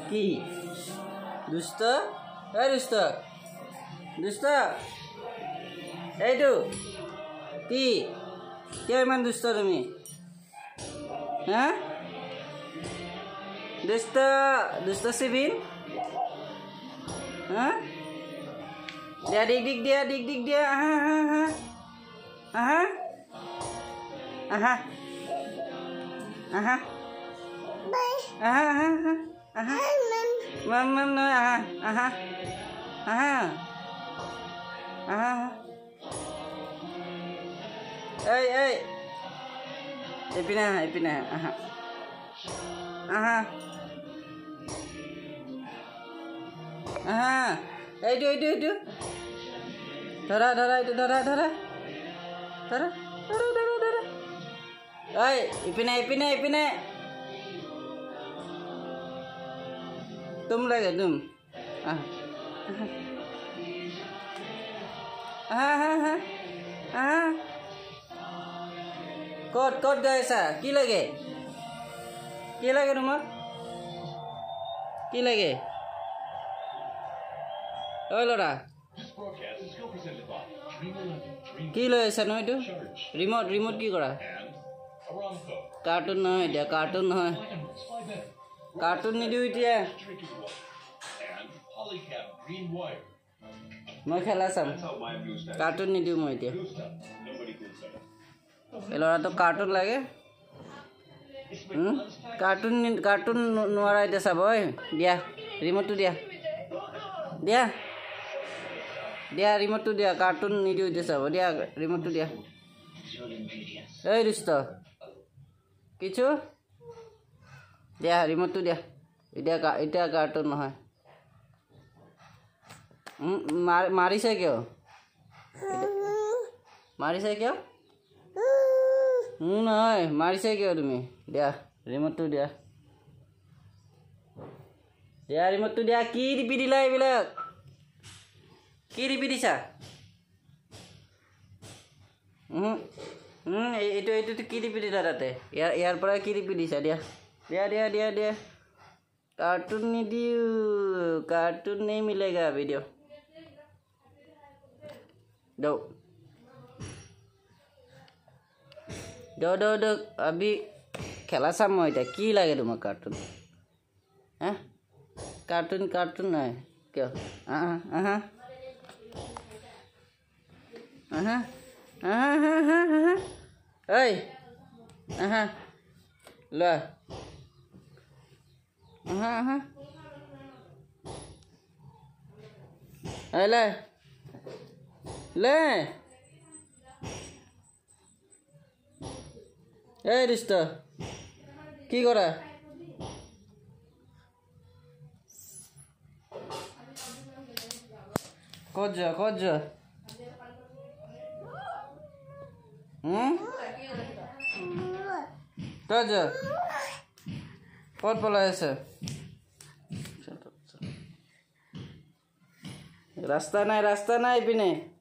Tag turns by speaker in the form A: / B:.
A: কি দুষ্ট এই দুষ্ট দুষ্ট এইটো কি কিয় ইমান দুষ্ট তুমি হা দুষ্ট দুষ্ট সিবিন হা দিয়া দিক দিয়া আহা আহা আহা mam no aha ei ipina aha itu dhara ei ipina तुम लगे तुम कट गए सा की लगे तुम की लगे ओ लड़ा की लैसा न रिमोट की करा कार्टून নহয় দিয়া कार्टून নহয় कार्टून নিদিও এতিয়া মই খেলা চাম कार्टून নিদিও মই এতিয়া এলৰাটো कार्टून লাগে कार्टून নোৱাৰা এতিয়া চাব ঐ দিয়া ৰিমোটটো দিয়া ৰিমোটটো দিয়া कार्टून নিদিও এতিয়া চাব দিয়া ৰিমোটটো দিয়া এই দুষ্ট কিchu দিয়া ৰিমোটটো দিয়া এতিয়া कार्टून নহয় মাৰিছে কিয় নহয় মাৰিছে কিয় তুমি দিয়া ৰিমোটটো দিয়া কি ৰিপি দিলা এইবিলাক কি ৰিপি দিছা এইটো কি ৰিপি দিলা তাতে ইয়াৰ পৰা কি ৰিপি দিছা দিয়া कार्टून নিদিও कार्टून नहीं मिलेगा वीडियो दो अभी खेला साम मैं इतना की लगे तुम कार्टून हाँ कार्टून नहीं क्यों ला ले এই দুষ্ট কি কৰা ক'ত যা ক'ত যা ক'ত পলাই আছে रास्ता नहीं पिने